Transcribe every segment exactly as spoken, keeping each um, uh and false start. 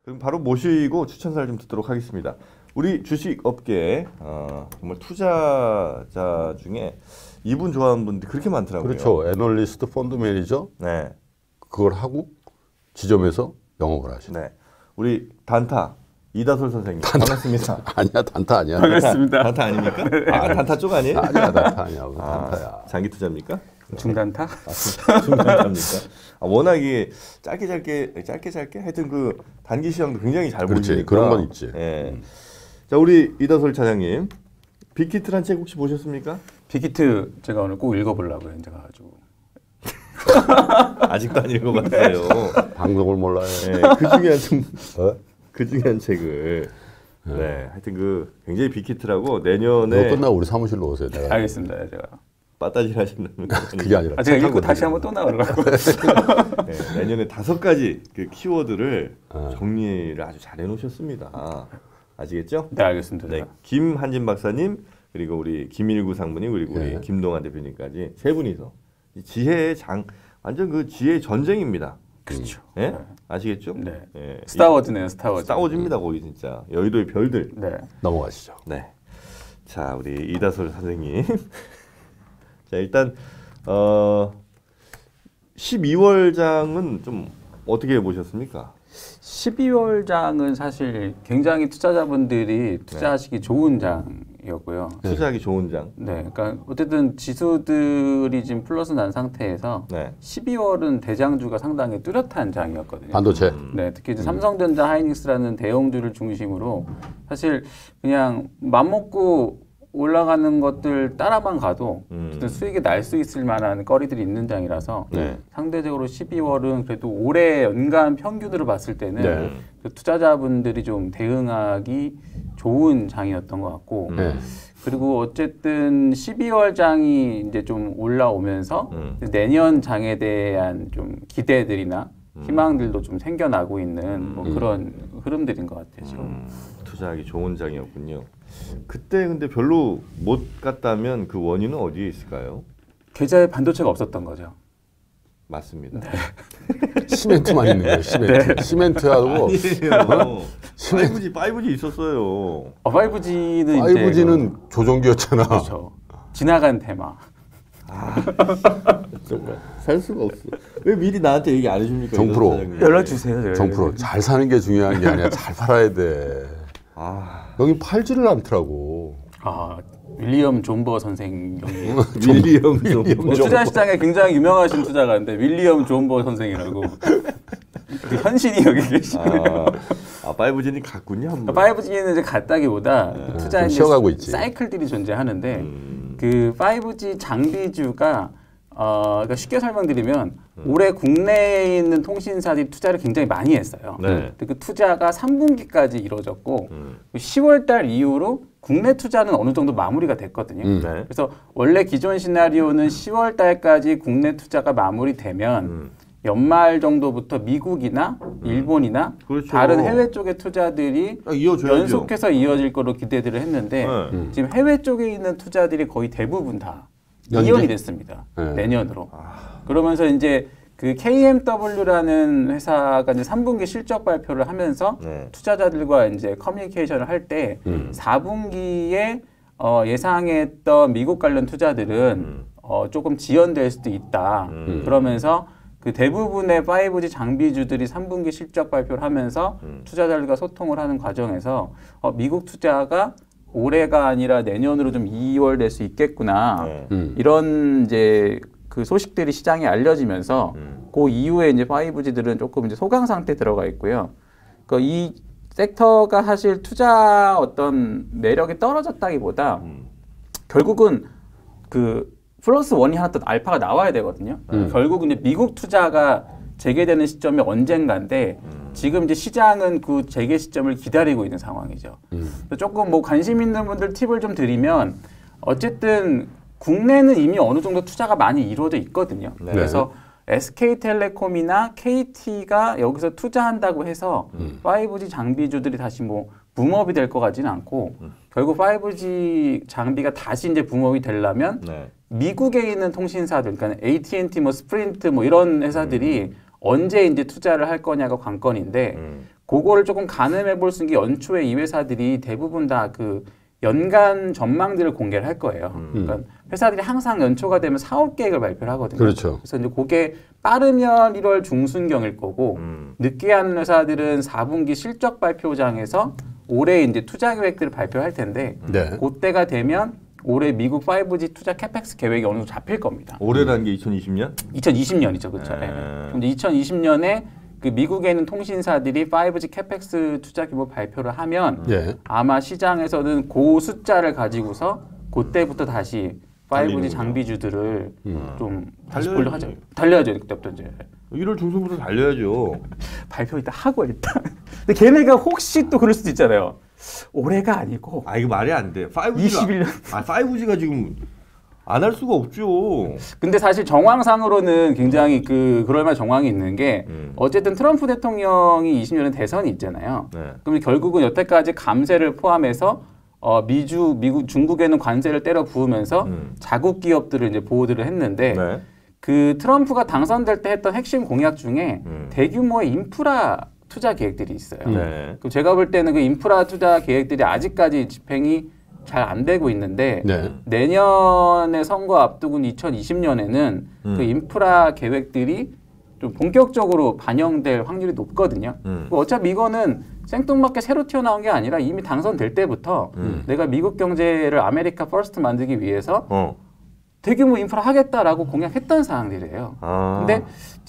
그럼 바로 모시고 추천사를 좀 듣도록 하겠습니다. 우리 주식 업계 어, 정말 투자자 중에 이분 좋아하는 분들이 그렇게 많더라고요. 그렇죠. 애널리스트, 펀드 매니저. 네. 그걸 하고 지점에서 영업을 하시네. 네. 우리 단타 이다솔 선생님 단타. 반갑습니다. 아니야, 단타 아니야. 반갑습니다. 단타 아닙니까? 약간 단타 쪽 아니에요? 아니야, 단타 아니야. 아, 단타야. 장기 투자입니까? 중단타? 아, 중단타입니까? 아, 워낙에 짧게 짧게 짧게 짧게 하여튼 그 단기 시황도 굉장히 잘 그렇지, 보이니까 그런 건 있지. 예. 음. 자, 우리 이다솔 차장님 빅히트란 책 혹시 보셨습니까? 빅히트 제가 오늘 꼭 읽어보려고요. 이제 가지고 아직도 안 읽어봤어요. 방송을 몰라요. 네, 그 중에 한 좀, 어? 그 중에 한 책을 네, 네 하여튼 그 굉장히 빅히트라고 내년에 이거 끝나고 우리 사무실로 오세요. 내가. 알겠습니다. 제가 빠따질 하신다면 그게 아니라 아, 제가 읽고 다시 한번 또 나오려고. 네, 내년에 다섯 가지 그 키워드를 어. 정리를 아주 잘 해놓으셨습니다. 아시겠죠? 네, 알겠습니다. 네, 김한진 박사님 그리고 우리 김일구 상무님 그리고 우리 네. 김동환 대표님까지 세 분이서 지혜의 장 완전 그 지혜의 전쟁입니다. 그렇죠. 네? 네. 아시겠죠? 네. 네. 스타워즈네요, 스타워즈. 스타워즈입니다, 거기 진짜 여의도의 별들. 네. 넘어가시죠. 네. 자, 우리 이다솔 선생님. 자, 일단 어 십이월 장은 좀 어떻게 보셨습니까? 십이월 장은 사실 굉장히 투자자분들이 투자하시기 네. 좋은 장이었고요. 투자하기 좋은 장. 네, 그러니까 어쨌든 지수들이 지금 플러스 난 상태에서 네. 십이월은 대장주가 상당히 뚜렷한 장이었거든요. 반도체. 네, 특히 이제 삼성전자, 하이닉스라는 대형주를 중심으로 사실 그냥 맘먹고 올라가는 것들 따라만 가도 음. 수익이 날 수 있을 만한 거리들이 있는 장이라서 네. 상대적으로 십이월은 그래도 올해 연간 평균으로 봤을 때는 네. 그 투자자분들이 좀 대응하기 좋은 장이었던 것 같고 네. 그리고 어쨌든 십이월 장이 이제 좀 올라오면서 음. 내년 장에 대한 좀 기대들이나 희망들도 좀 생겨나고 있는 뭐 음. 그런 흐름들인 것 같아요. 지금. 음, 투자하기 좋은 장이었군요. 그때 근데 별로 못 갔다면 그 원인은 어디에 있을까요? 계좌에 반도체가 없었던 거죠. 맞습니다. 네. 시멘트만 있는 거예요. 시멘트. 네. 시멘트하고. 아니에요. 파이브지, 파이브지 있었어요. 어, 파이브지는 파이브지는 이제 조종기였잖아. 그렇죠. 지나간 테마. 아, 정말 살 수가 없어. 왜 미리 나한테 얘기 안 해줍니까? 정프로. 연락 주세요. 정프로. 잘 사는 게 중요한 게 아니라 잘 팔아야 돼. 아, 여기 팔지를 않더라고. 아, 윌리엄 존버 선생님이 윌리엄 존버. 투자 시장에 굉장히 유명하신 투자가인데 윌리엄 존버 선생이라고 그 현신이 여기 계시고 아, 아 파이브지는 갔군요. 한번. 파이브지는 이제 갔다기보다 네. 그 투자의 쉬어가고 있지. 사이클들이 존재하는데 음. 그 파이브지 장비주가 어, 그러니까 쉽게 설명드리면 음. 올해 국내에 있는 통신사들이 투자를 굉장히 많이 했어요. 네. 그 투자가 삼 분기까지 이루어졌고 음. 시월 달 이후로 국내 투자는 어느 정도 마무리가 됐거든요. 음. 네. 그래서 원래 기존 시나리오는 시월 달까지 국내 투자가 마무리되면 음. 연말 정도부터 미국이나 일본이나 그렇죠. 다른 해외 쪽의 투자들이 아, 이어져야죠. 연속해서 이어질 거로 기대들을 했는데 네. 음. 지금 해외 쪽에 있는 투자들이 거의 대부분 다 연기? 이연이 됐습니다. 네. 내년으로. 아. 그러면서 이제 그 케이엠더블유라는 회사가 이제 삼 분기 실적 발표를 하면서 네. 투자자들과 이제 커뮤니케이션을 할 때 음. 사 분기에 어, 예상했던 미국 관련 투자들은 음. 어, 조금 지연될 수도 있다. 음. 그러면서 그 대부분의 파이브지 장비주들이 삼 분기 실적 발표를 하면서 음. 투자자들과 소통을 하는 과정에서 어, 미국 투자가 올해가 아니라 내년으로 좀 이월될 수 있겠구나. 네. 음. 이런 이제 그 소식들이 시장에 알려지면서 음. 그 이후에 이제 파이브지들은 조금 이제 소강 상태에 들어가 있고요. 그 이 섹터가 사실 투자 어떤 매력이 떨어졌다기보다 음. 결국은 그 플러스 원이 하나 또 알파가 나와야 되거든요. 음. 결국은 이제 미국 투자가 재개되는 시점이 언젠가인데 음. 지금 이제 시장은 그 재개 시점을 기다리고 있는 상황이죠. 음. 조금 뭐 관심 있는 분들 팁을 좀 드리면 어쨌든 국내는 이미 어느 정도 투자가 많이 이루어져 있거든요. 네. 그래서 에스케이텔레콤이나 케이티가 여기서 투자한다고 해서 음. 파이브지 장비주들이 다시 뭐 붐업이 될 것 같지는 않고 음. 결국 파이브지 장비가 다시 이제 붐업이 되려면 네. 미국에 있는 통신사들, 그러니까 에이티앤티, 뭐 스프린트, 뭐 이런 회사들이 음. 언제 이제 투자를 할 거냐가 관건인데 음. 그거를 조금 가늠해 볼 수 있는 게 연초에 이 회사들이 대부분 다 그 연간 전망들을 공개를 할 거예요. 음. 그러니까 회사들이 항상 연초가 되면 사업 계획을 발표를 하거든요. 그렇죠. 그래서 이제 그게 빠르면 일월 중순경일 거고 음. 늦게 하는 회사들은 사 분기 실적 발표장에서 올해 이제 투자 계획들을 발표할 텐데 네. 그때가 되면 올해 미국 파이브 지 투자 캐펙스 계획이 어느 정도 잡힐 겁니다. 올해라는 게 이천이십 년? 이천이십 년이죠, 그렇죠. 네. 네. 이천이십 년에 그 미국에 있는 통신사들이 파이브 지 캐펙스 투자 규모 발표를 하면 예. 아마 시장에서는 그 숫자를 가지고서 그때부터 다시 파이브 지 달리는군요. 장비주들을 음. 좀 다시 달려야지. 보려 하죠. 달려야죠, 그때부터 이제. 일월 중순부터 달려야죠. 발표 일단 하고 일단. 근데 걔네가 혹시 또 그럴 수도 있잖아요. 올해가 아니고 아 이거 말이 안 돼. 파이브 지가 이십일 년. 아 파이브 지가 지금 안 할 수가 없죠. 근데 사실 정황상으로는 굉장히 그 그럴만한 정황이 있는 게 음. 어쨌든 트럼프 대통령이 이십 년에 대선이 있잖아요. 네. 그럼 결국은 여태까지 감세를 포함해서 어, 미주, 미국, 중국에는 관세를 때려 부으면서 음. 자국 기업들을 이제 보호들을 했는데 네. 그 트럼프가 당선될 때 했던 핵심 공약 중에 음. 대규모의 인프라 투자 계획들이 있어요. 네. 그 제가 볼 때는 그 인프라 투자 계획들이 아직까지 집행이 잘 안 되고 있는데 네. 내년에 선거 앞두고 이천이십 년에는 음. 그 인프라 계획들이 좀 본격적으로 반영될 확률이 높거든요. 음. 어차피 이거는 생뚱맞게 새로 튀어나온 게 아니라 이미 당선될 때부터 음. 내가 미국 경제를 아메리카 퍼스트 만들기 위해서 어. 대규모 인프라 하겠다라고 공약했던 사항들이에요. 아. 근데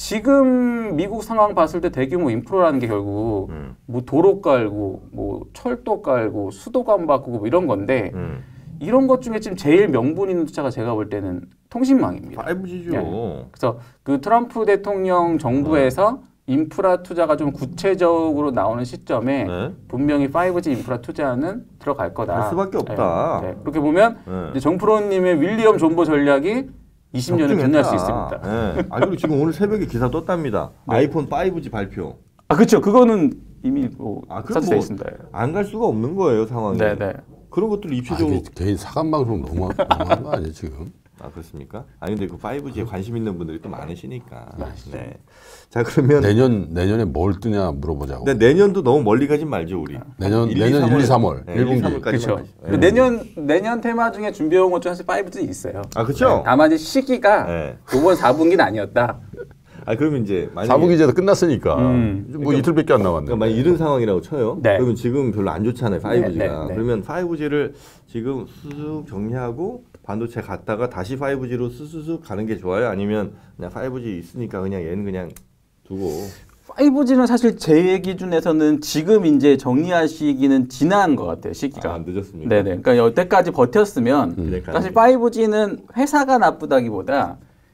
지금 미국 상황 봤을 때 대규모 인프라라는 게 결국 음. 뭐 도로 깔고 뭐 철도 깔고 수도관 바꾸고 뭐 이런 건데 음. 이런 것 중에 지금 제일 명분 있는 투자가 제가 볼 때는 통신망입니다. 파이브 지죠. 네. 그래서 그 트럼프 대통령 정부에서 인프라 투자가 좀 구체적으로 나오는 시점에 네. 분명히 파이브 지 인프라 투자는 들어갈 거다. 할 수밖에 없다. 네. 네. 그렇게 보면 네. 이제 정프로님의 윌리엄 존버 전략이 이십 년을 빛날 수 있습니다. 네. 아 그리고 지금 오늘 새벽에 기사 떴답니다. 네. 아이폰 파이브 지 발표. 아 그렇죠. 그거는 이미 뭐 아 그럼 스타트돼 뭐 있습니다. 안 갈 수가 없는 거예요 상황이. 네네. 그런 것들을 아, 입체적으로. 이게 개인 사감 방송 너무 너무한 거 아니에요 지금? 아 그렇습니까? 아니 근데 그 파이브 지에 관심 있는 분들이 또 많으시니까. 네. 자 그러면 내년 내년에 뭘 뜨냐 물어보자고. 근데 내년도 너무 멀리 가진 말죠 우리. 내년 일, 이, 내년 삼월. 일, 이, 삼월 네, 일 분기. 일, 이, 삼월까지만 그렇죠. 가죠. 네. 내년 내년 테마 중에 준비해온 것 중 사실 파이브 지 있어요. 아 그렇죠? 다만 이제 시기가 네. 이번 사 분기는 아니었다. 아 그러면 이제 만약에 사 분기제도 끝났으니까 음. 뭐 이틀밖에 안 남았네. 그러니까 만약 이런 상황이라고 쳐요. 네. 그러면 지금 별로 안 좋잖아요 파이브 지가. 네, 네, 네. 그러면 파이브 지를 지금 수습 정리하고 반도체 갔다가 다시 파이브 지로 수수수 가는 게 좋아요? 아니면 그냥 파이브 지 있으니까 그냥 얘는 그냥 두고. 파이브 지는 사실 제 기준에서는 지금 이제 정리할 시기는 지난 것 같아요. 시기가. 아, 늦었습니까? 네네. 그러니까 여태까지 버텼으면 음. 사실 파이브 지는 회사가 나쁘다기보다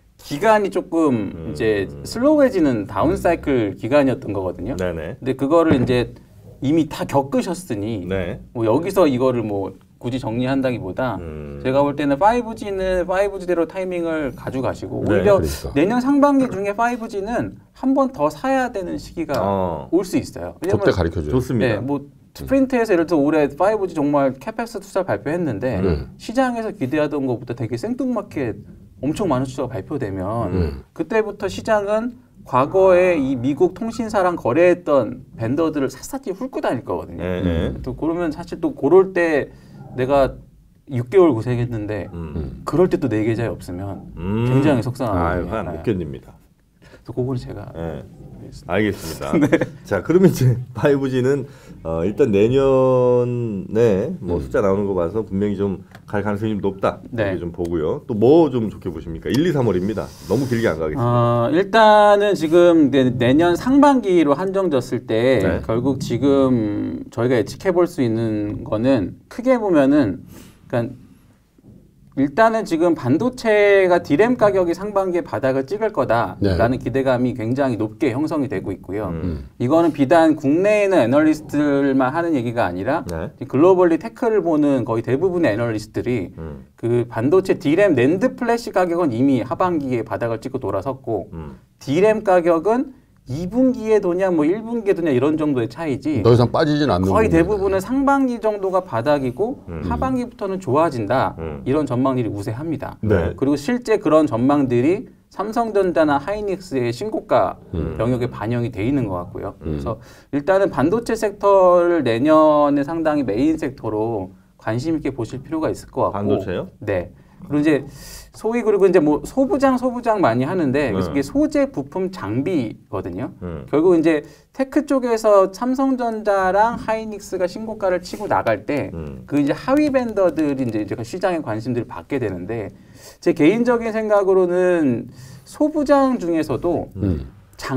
기간이 조금 음. 이제 슬로우해지는 다운 사이클 기간이었던 거거든요. 네네. 근데 그거를 이제 이미 다 겪으셨으니 네. 뭐 여기서 이거를 뭐 굳이 정리한다기보다 음. 제가 볼 때는 파이브 지는 파이브 지대로 타이밍을 가져가시고 네, 오히려 그러니까. 내년 상반기 중에 파이브 지는 한 번 더 사야 되는 시기가 어. 올 수 있어요. 그때 가르쳐줘요. 좋습니다. 네, 뭐 스프린트에서 예를 들어 올해 파이브 지 정말 캐펙스 투자를 발표했는데 음. 시장에서 기대하던 것보다 되게 생뚱맞게 엄청 많은 투자가 발표되면 음. 그때부터 시장은 과거에 이 미국 통신사랑 거래했던 벤더들을 샅샅이 훑고 다닐 거거든요. 네, 네. 또 그러면 사실 또 그럴 때 내가 육 개월 고생했는데 음. 그럴 때 또 내 계좌에 없으면 음. 굉장히 아유, 속상하거든요. 그건 못 견딥니다. 그래서 그거는 제가 네. 알겠습니다. 자, 그러면 이제 파이브 지는 어, 일단 내년에 뭐 숫자 나오는 거 봐서 분명히 좀 갈 가능성이 좀 높다. 네. 이렇게 좀 보고요. 또 뭐 좀 좋게 보십니까? 일, 이, 삼월입니다. 너무 길게 안 가겠습니다. 어, 일단은 지금 내- 내년 상반기로 한정졌을 때 네. 결국 지금 저희가 예측해 볼 수 있는 거는 크게 보면은 그러니까 일단은 지금 반도체가 디램 가격이 상반기에 바닥을 찍을 거다라는 네. 기대감이 굉장히 높게 형성이 되고 있고요. 음. 이거는 비단 국내에 있는 애널리스트들만 하는 얘기가 아니라 네. 글로벌리 테크를 보는 거의 대부분의 애널리스트들이 음. 그 반도체 디램 낸드 플래시 가격은 이미 하반기에 바닥을 찍고 돌아섰고 음. 디램 가격은 이 분기에 도냐 뭐 일 분기에 도냐 이런 정도의 차이지 더 이상 빠지진 않는 거의 부분이네. 대부분은 상반기 정도가 바닥이고 음. 하반기부터는 좋아진다 음. 이런 전망들이 우세합니다. 네. 그리고 실제 그런 전망들이 삼성전자나 하이닉스의 신고가 음. 영역에 반영이 돼 있는 것 같고요. 그래서 일단은 반도체 섹터를 내년에 상당히 메인 섹터로 관심 있게 보실 필요가 있을 것 같고. 반도체요? 네. 그리고 이제 소위 그리고 이제 뭐 소부장 소부장 많이 하는데 네. 이게 소재 부품 장비거든요. 음. 결국 이제 테크 쪽에서 삼성전자랑 하이닉스가 신고가를 치고 나갈 때 그 음. 이제 하위 벤더들이 이제 이제 시장의 관심들을 받게 되는데 제 개인적인 생각으로는 소부장 중에서도 음.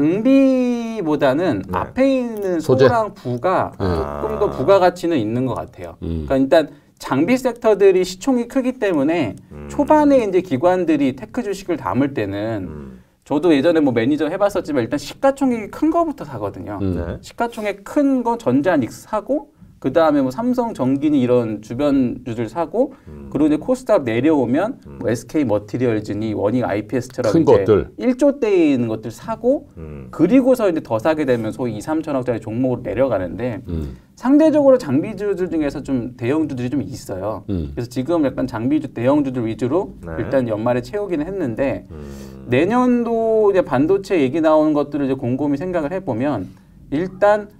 장비보다는 네. 앞에 있는 소재? 소랑 부가 아. 조금 더 부가가치는 있는 것 같아요. 음. 그러니까 일단 장비 섹터들이 시총이 크기 때문에 음. 초반에 이제 기관들이 테크 주식을 담을 때는 음. 저도 예전에 뭐 매니저 해봤었지만 일단 시가총액이 큰 거부터 사거든요. 음. 네. 시가총액 큰 거 전자 닉스 사고 그 다음에 뭐 삼성 전기니 이런 주변주들 사고 음. 그리고 이제 코스닥 내려오면 뭐 에스케이 머티리얼즈니 워닝 아이피에스처럼 큰 이제 것들. 일조대에 있는 것들 사고 음. 그리고서 이제 더 사게 되면 소위 이, 삼천억짜리 종목으로 내려가는데 음. 상대적으로 장비주들 중에서 좀 대형주들이 좀 있어요. 음. 그래서 지금 약간 장비주 대형주들 위주로 네. 일단 연말에 채우기는 했는데 음. 내년도 이제 반도체 얘기 나오는 것들을 이제 곰곰이 생각을 해보면 일단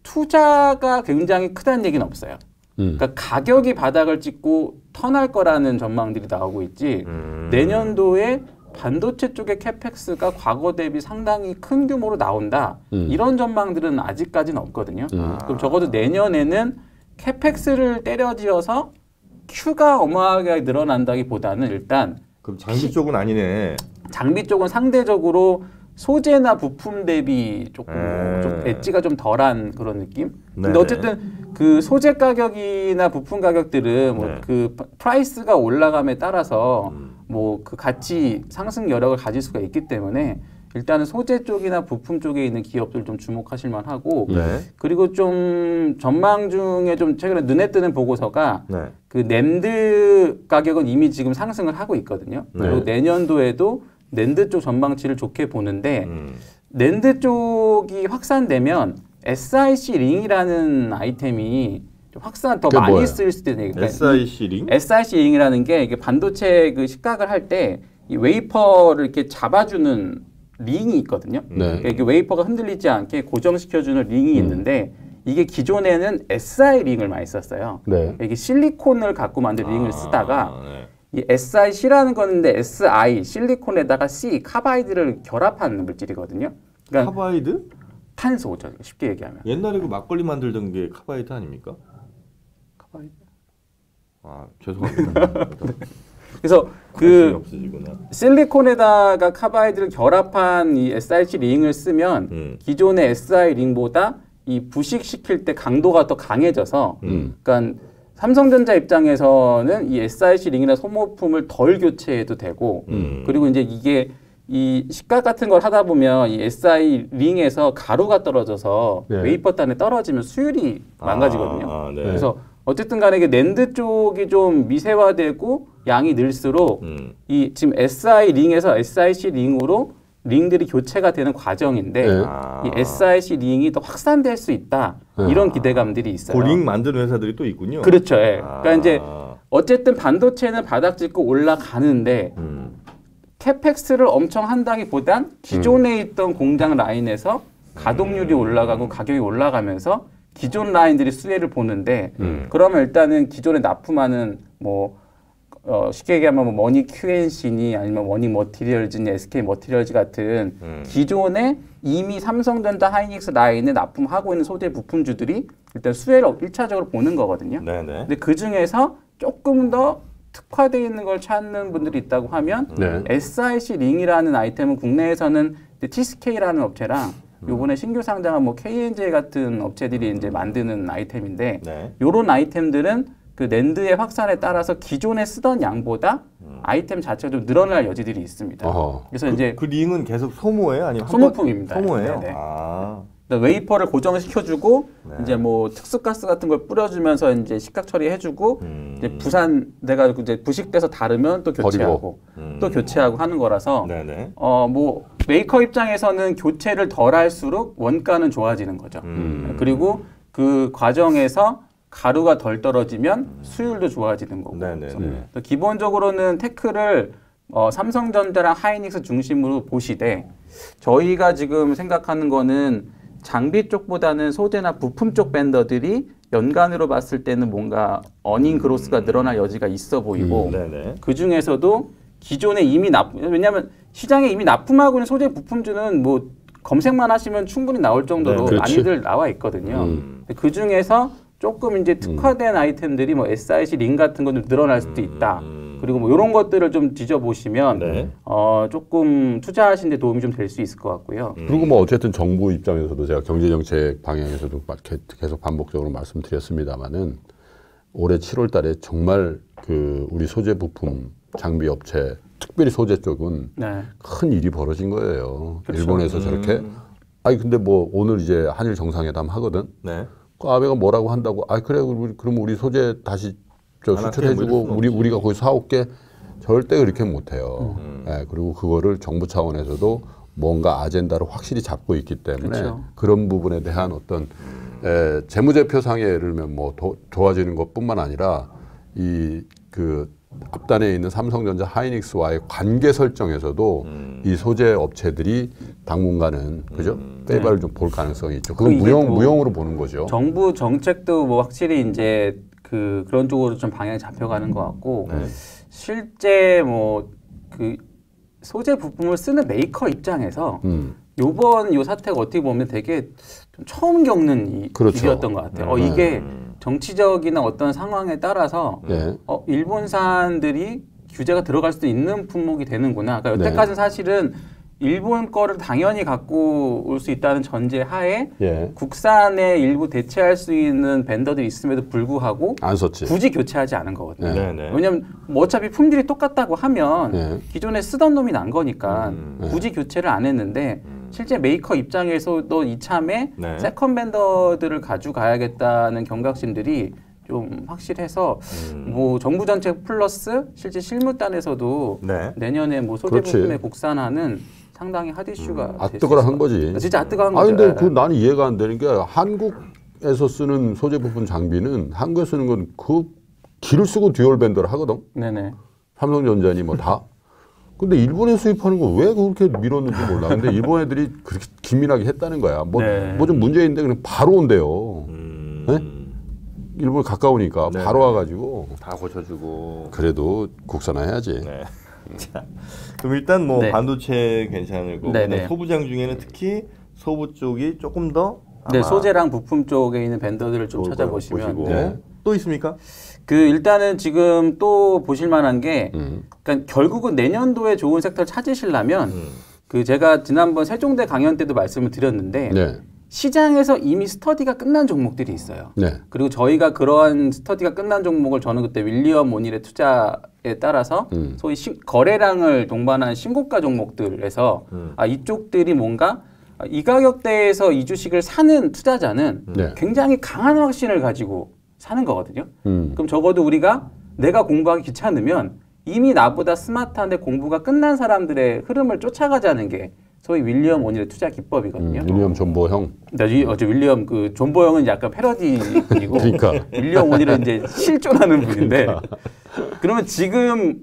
투자가 굉장히 크다는 얘기는 없어요. 음. 그러니까 가격이 바닥을 찍고 턴할 거라는 전망들이 나오고 있지 음. 내년도에 반도체 쪽의 캐펙스가 과거 대비 상당히 큰 규모로 나온다. 음. 이런 전망들은 아직까지는 없거든요. 음. 그럼 적어도 내년에는 캐펙스를 때려지어서 Q가 어마하게 늘어난다기보다는 일단 그럼 장비 쪽은 아니네. 장비 쪽은 상대적으로 소재나 부품 대비 조금 에. 좀 엣지가 좀 덜한 그런 느낌. 근데 네네. 어쨌든 그 소재 가격이나 부품 가격들은 뭐 네. 그 프라이스가 올라감에 따라서 음. 뭐 그 가치 상승 여력을 가질 수가 있기 때문에 일단은 소재 쪽이나 부품 쪽에 있는 기업들 좀 주목하실 만하고 네. 그리고 좀 전망 중에 좀 최근에 눈에 띄는 보고서가 네. 그 낸드 가격은 이미 지금 상승을 하고 있거든요. 네. 그리고 내년도에도 낸드 쪽 전망치를 좋게 보는데 음. 낸드 쪽이 확산되면 에스아이씨 링이라는 아이템이 좀 확산 더 그게 많이 뭐예요? 쓰일 수도 있는 그러니까 에스아이씨 링? 에스아이씨 링이라는 게 이게 반도체 그 식각을 할 때 이 웨이퍼를 이렇게 잡아주는 링이 있거든요. 네. 그러니까 이게 웨이퍼가 흔들리지 않게 고정시켜주는 링이 음. 있는데 이게 기존에는 에스아이 링을 많이 썼어요. 네. 이게 실리콘을 갖고 만든 링을 아, 쓰다가 네. 이 에스아이씨라는 건데 에스아이 실리콘에다가 C 카바이드를 결합한 물질이거든요. 그러니까 카바이드? 탄소죠. 쉽게 얘기하면. 옛날에 그 막걸리 만들던 게 카바이드 아닙니까? 카바이드. 아 죄송합니다. 그래서 관심이 그 없으시구나. 실리콘에다가 카바이드를 결합한 이 에스아이씨 링을 쓰면 음. 기존의 에스아이 링보다 이 부식시킬 때 강도가 더 강해져서 음. 그러니까 삼성전자 입장에서는 이 에스아이씨 링이나 소모품을 덜 교체해도 되고 음. 그리고 이제 이게 이 식각 같은 걸 하다 보면 이 에스아이 링에서 가루가 떨어져서 네. 웨이퍼단에 떨어지면 수율이 망가지거든요. 아, 아, 네. 그래서 어쨌든 간에 이게 낸드 쪽이 좀 미세화되고 양이 늘수록 음. 이 지금 에스아이 링에서 에스아이씨 링으로 링들이 교체가 되는 과정인데 네. 아. 이 에스아이씨 링이 더 확산될 수 있다. 네. 이런 기대감들이 있어요. 고링 만드는 회사들이 또 있군요. 그렇죠. 예. 아. 그러니까 이제 어쨌든 반도체는 바닥 짚고 올라가는데 음. 캐펙스를 엄청 한다기보단 기존에 있던 공장 라인에서 가동률이 올라가고 가격이 올라가면서 기존 라인들이 수혜를 보는데 음. 그러면 일단은 기존에 납품하는 뭐 어, 쉽게 얘기하면 뭐 머니 큐엔씨니 아니면 워닝 머티리얼즈니 에스케이 머티리얼즈 같은 음. 기존에 이미 삼성전자 하이닉스 라인에 납품하고 있는 소재 부품주들이 일단 수혜를 일차적으로 보는 거거든요. 네네. 근데 그 중에서 조금 더 특화되어 있는 걸 찾는 분들이 있다고 하면 네. 에스아이씨 링이라는 아이템은 국내에서는 티씨케이라는 업체랑 요번에 신규 상장한 뭐 케이엔제이 같은 업체들이 이제 만드는 아이템인데 네. 요런 아이템들은 그 낸드의 확산에 따라서 기존에 쓰던 양보다 아이템 자체가 좀 늘어날 여지들이 있습니다. 어허. 그래서 이제 그 링은 계속 소모예요, 아니면 한 소모품입니다. 번- 소모예요. 네네. 아. 웨이퍼를 고정시켜주고 네. 이제 뭐 특수가스 같은 걸 뿌려주면서 이제 식각 처리해주고 음. 이제 부산 내가 이제 부식돼서 다르면 또 교체하고 음. 또 교체하고 하는 거라서 네네. 어 뭐 메이커 입장에서는 교체를 덜 할수록 원가는 좋아지는 거죠. 음. 그리고 그 과정에서 가루가 덜 떨어지면 수율도 좋아지는 거고. 네네. 그래서 네. 또 기본적으로는 테크를 어, 삼성전자랑 하이닉스 중심으로 보시되 저희가 지금 생각하는 거는 장비 쪽보다는 소재나 부품 쪽 벤더들이 연간으로 봤을 때는 뭔가 어닝 그로스가 늘어날 여지가 있어 보이고 음, 네네. 그 중에서도 기존에 이미 납 왜냐하면 시장에 이미 납품하고 있는 소재 부품주는 뭐 검색만 하시면 충분히 나올 정도로 네, 그렇지. 많이들 나와 있거든요. 음. 그 중에서 조금 이제 특화된 음. 아이템들이 뭐 에스아이씨 링 같은 건 좀 늘어날 수도 있다. 그리고 뭐 이런 것들을 좀 뒤져보시면 네. 어, 조금 투자하시는 데 도움이 좀 될 수 있을 것 같고요. 그리고 뭐 어쨌든 정부 입장에서도 제가 경제정책 방향에서도 막 개- 계속 반복적으로 말씀드렸습니다마는 올해 칠월 달에 정말 그 우리 소재 부품 장비 업체 특별히 소재 쪽은 네. 큰 일이 벌어진 거예요. 그렇죠. 일본에서 저렇게 아니 근데 뭐 오늘 이제 한일 정상회담 하거든. 네. 그 아베가 뭐라고 한다고 아 그래 우리 그럼 우리 소재 다시 저 안 할게, 수출해주고 뭐 이럴 수는 우리 없지. 우리가 거기 사올게 절대 그렇게 못해요. 예, 그리고 그거를 정부 차원에서도 뭔가 아젠다를 확실히 잡고 있기 때문에 그렇죠. 그런 부분에 대한 어떤 에, 재무제표상의 예를 들면 뭐 도, 도와주는 것뿐만 아니라 이 그 앞단에 있는 삼성전자 하이닉스와의 관계 설정에서도 음. 이 소재 업체들이 당분간은 그죠 페이바를 좀 볼 가능성이 있죠. 그건 그 이게 무용 뭐 무용으로 보는 거죠. 정부 정책도 뭐 확실히 이제 그 그런 쪽으로 좀 방향이 잡혀가는 것 같고 네. 실제 뭐 그 소재 부품을 쓰는 메이커 입장에서 음. 요번 요 사태가 어떻게 보면 되게 좀 처음 겪는 이 그렇죠. 일이었던 것 같아요. 어, 네. 이게 정치적이나 어떤 상황에 따라서 예. 어, 일본산들이 규제가 들어갈 수도 있는 품목이 되는구나. 그러니까 여태까지는 사실은 일본 거를 당연히 갖고 올 수 있다는 전제 하에 예. 국산에 일부 대체할 수 있는 벤더들이 있음에도 불구하고 안 썼지. 굳이 교체하지 않은 거거든요. 네. 네. 왜냐면 뭐 어차피 품질이 똑같다고 하면 네. 기존에 쓰던 놈이 난 거니까 음. 굳이 교체를 안 했는데 실제 메이커 입장에서도 이참에 네. 세컨 벤더들을 가져가야겠다는 경각심들이 좀 확실해서 음. 뭐 정부 정책 플러스 실제 실무단에서도 네. 내년에 뭐 소재 그렇지. 부품의 국산화는 상당히 핫 이슈가 아 될수 뜨거라 있을 한 것 거지. 같아요. 진짜 아 뜨거운 아 거죠. 근데 예, 그 예. 나는 이해가 안 되는 게 한국에서 쓰는 소재 부품 장비는 한국에 쓰는 건 그 기를 쓰고 듀얼 밴더를 하거든. 네네. 삼성전자니 뭐 다. 근데 일본에 수입하는 거 왜 그렇게 밀었는지 몰라. 근데 일본 애들이 그렇게 기민하게 했다는 거야. 뭐 뭐 좀 네. 문제 있는데 그냥 바로 온대요. 음. 네? 일본 가까우니까 네. 바로 와가지고 다 고쳐주고. 그래도 국산화해야지. 네. 자, 그럼 일단 뭐 네. 반도체 괜찮을 거고 네, 네. 소부장 중에는 특히 소부 쪽이 조금 더 네, 아마 소재랑 부품 쪽에 있는 벤더들을 좀 좋을 찾아보시면 거라고 보시고. 네. 또 있습니까? 그 일단은 지금 또 보실 만한 게 음. 그러니까 결국은 내년도에 좋은 섹터를 찾으시려면 음. 그 제가 지난번 세종대 강연 때도 말씀을 드렸는데 네. 시장에서 이미 스터디가 끝난 종목들이 있어요. 네. 그리고 저희가 그러한 스터디가 끝난 종목을 저는 그때 윌리엄 모닐의 투자에 따라서 음. 소위 신- 거래량을 동반한 신고가 종목들에서 음. 아 이쪽들이 뭔가 이 가격대에서 이 주식을 사는 투자자는 네. 굉장히 강한 확신을 가지고 사는 거거든요. 음. 그럼 적어도 우리가 내가 공부하기 귀찮으면 이미 나보다 스마트한데 공부가 끝난 사람들의 흐름을 쫓아가자는 게 소위 윌리엄 오닐의 투자 기법이거든요. 음, 윌리엄 존보형. 나 이- 어제 윌리엄 그 존버형은 약간 패러디 분이고 그러니까. 윌리엄 오닐은 이제 실존하는 분인데 그러면 지금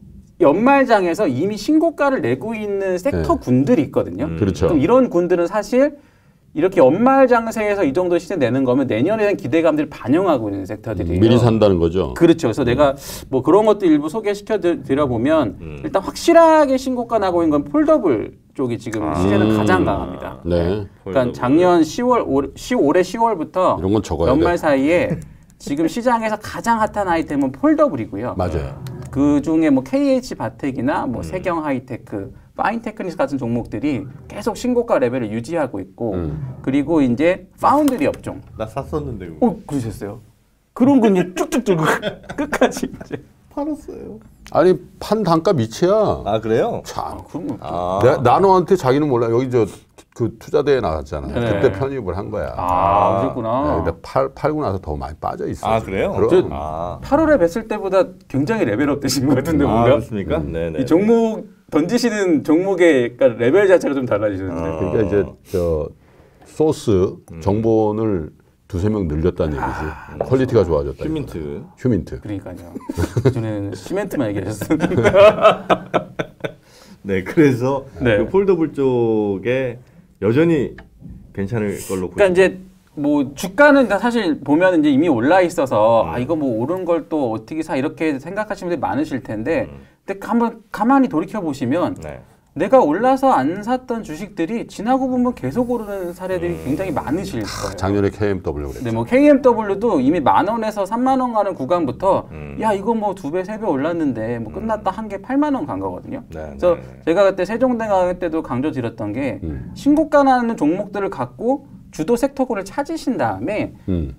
연말장에서 이미 신고가를 내고 있는 섹터 네. 군들이 있거든요. 음. 그렇죠. 그럼 이런 군들은 사실 이렇게 연말 장세에서 이 정도 시세 내는 거면 내년에 대한 기대감들을 반영하고 있는 섹터들이에요. 미리 산다는 거죠. 그렇죠. 그래서 내가 뭐 그런 것도 일부 소개시켜 드- 드려보면 음. 일단 확실하게 신고가 나고 있는 건 폴더블 쪽이 지금 시세는 음. 가장 강합니다. 네. 그러니까 작년 시월 올, 시, 올해 시월부터 이런 건 적어야 연말 돼. 사이에 지금 시장에서 가장 핫한 아이템은 폴더블이고요. 맞아요. 그 중에 뭐 케이에이치 바텍이나 음. 뭐 세경 하이테크, 파인테크닉스 같은 종목들이 계속 신고가 레벨을 유지하고 있고 음. 그리고 이제 파운드리 업종. 나 샀었는데 그거. 어, 그러셨어요? 그런 건 이제 쭉쭉 들고 끝까지 이제. 팔았어요. 아니 판 단가 밑이야. 아 그래요? 참. 아, 그러면 아. 내, 나노한테 자기는 몰라. 여기 저 그 투자대회 나갔잖아. 네. 그때 편입을 한 거야. 아, 네, 그랬구나. 근데 팔, 팔고 나서 더 많이 빠져 있어. 아 지금. 그래요? 그럼. 저- 아, 팔월에 뵀을 때보다 굉장히 레벨업 되신 것 같은데 아 뭔가 그렇습니까? 네네. 이 종목 던지시는 종목의 그러니까 레벨 자체가 좀 달라지셨는데. 아. 그러니까 이제 저 소스 정보원을 두세 명 늘렸다는 얘기지. 퀄리티가 좋아졌다. 휴민트. 휴민트. 그러니까요. 전에는 시멘트만 얘기하셨었는데. 네, 그래서 네. 그 폴더블 쪽에 여전히 괜찮을 걸로 그러니까 보입니다. 이제 뭐 주가는 사실 보면 이제 이미 올라 있어서 음. 아 이거 뭐 오른 걸 또 어떻게 사 이렇게 생각하시는 분들이 많으실 텐데 음. 근데 한번 가만히 돌이켜 보시면 네. 내가 올라서 안 샀던 주식들이 지나고 보면 계속 오르는 사례들이 음. 굉장히 많으실 거예요. 작년에 케이엠더블유 그랬죠. 네, 뭐 케이엠더블유도 이미 만 원에서 삼만 원 가는 구간부터 음. 야 이거 뭐 두 배, 세 배 올랐는데 뭐 끝났다 한 개 팔만 원 간 거거든요. 네, 그래서 네, 네. 제가 그때 세종대 강의 때도 강조드렸던 게 음. 신고가 나는 종목들을 갖고 주도 섹터군을 찾으신 다음에 음.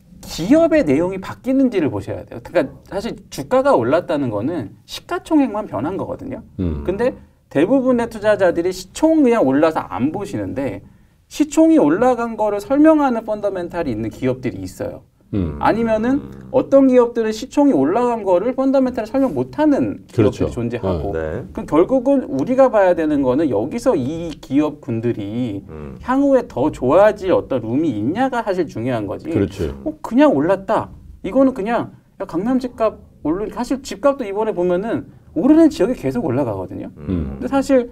기업의 내용이 바뀌는지를 보셔야 돼요. 그러니까 사실 주가가 올랐다는 거는 시가총액만 변한 거거든요. 음. 근데 대부분의 투자자들이 시총 그냥 올라서 안 보시는데 시총이 올라간 거를 설명하는 펀더멘탈이 있는 기업들이 있어요. 음. 아니면은 어떤 기업들은 시총이 올라간 거를 펀더멘탈을 설명 못하는 기업들이 그렇죠. 존재하고 네. 그럼 결국은 우리가 봐야 되는 거는 여기서 이 기업군들이 음. 향후에 더 좋아질 어떤 룸이 있냐가 사실 중요한 거지. 그렇지. 어, 그냥 올랐다. 이거는 그냥 야, 강남 집값 오른 사실 집값도 이번에 보면은 오르는 지역이 계속 올라가거든요. 음. 근데 사실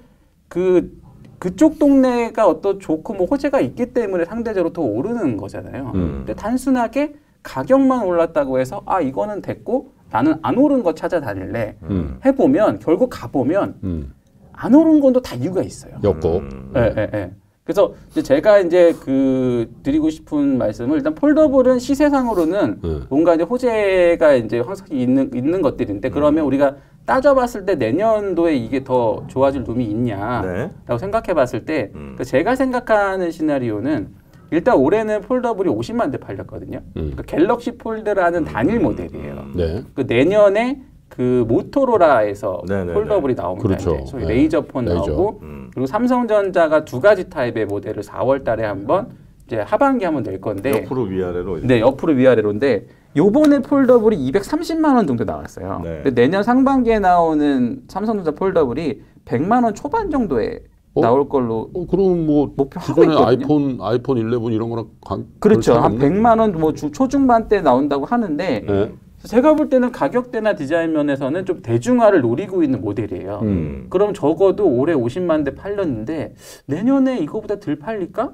그 그쪽 동네가 어떤 좋고 뭐 호재가 있기 때문에 상대적으로 더 오르는 거잖아요. 음. 근데 단순하게 가격만 올랐다고 해서 아 이거는 됐고 나는 안 오른 거 찾아다닐래 음. 해보면 결국 가보면 음. 안 오른 건도 다 이유가 있어요. 였고. 예, 예, 예. 그래서 이제 제가 이제 그 드리고 싶은 말씀은 일단 폴더블은 시세상으로는 음. 뭔가 이제 호재가 이제 항상 있는 있는 것들인데 음. 그러면 우리가 따져봤을 때 내년도에 이게 더 좋아질 룸이 있냐라고 네. 생각해봤을 때 음. 제가 생각하는 시나리오는 일단 올해는 폴더블이 오십만 대 팔렸거든요. 음. 그러니까 갤럭시 폴드라는 단일 모델이에요. 네. 그 내년에 그 모토로라에서 네네네. 폴더블이 나옵니다. 그렇죠. 이제 소위 네. 레이저폰 레이저. 나오고 음. 그리고 삼성전자가 두 가지 타입의 모델을 사월 달에 한번 이제 하반기 한번 낼 건데 옆으로 위아래로 네, 옆으로 위아래로인데 요번에 폴더블이 이백삼십만 원 정도 나왔어요. 네. 근데 내년 상반기에 나오는 삼성전자 폴더블이 백만 원 초반 정도에 어? 나올 걸로 어, 그럼 뭐 목표하고 기존의 있거든요. 아이폰 아이폰 십일 이런 거랑 관, 그렇죠. 한 백만 원 뭐 초중반대 나온다고 하는데 네. 제가 볼 때는 가격대나 디자인 면에서는 좀 대중화를 노리고 있는 모델이에요. 음. 그럼 적어도 올해 오십만 대 팔렸는데 내년에 이거보다 덜 팔릴까?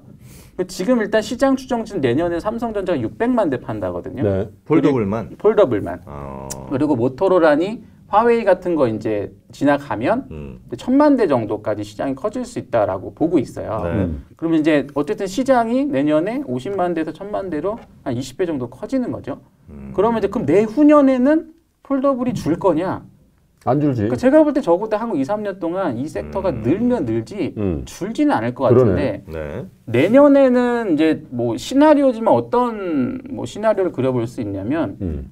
지금 일단 시장 추정치는 내년에 삼성전자가 육백만 대 판다거든요. 네. 폴더블만? 폴더블만. 어. 그리고 모토로라니 화웨이 같은 거 이제 지나가면 음. 천만 대 정도까지 시장이 커질 수 있다라고 보고 있어요. 네. 음. 그러면 이제 어쨌든 시장이 내년에 오십만 대에서 천만 대로 한 이십 배 정도 커지는 거죠. 음. 그러면 이제 그럼 내후년에는 폴더블이 줄 거냐? 안 줄지. 그러니까 제가 볼 때 적어도 한 이, 삼 년 동안 이 섹터가 음. 늘면 늘지 음. 줄지는 않을 것 같은데 네. 내년에는 이제 뭐 시나리오지만 어떤 뭐 시나리오를 그려볼 수 있냐면 음.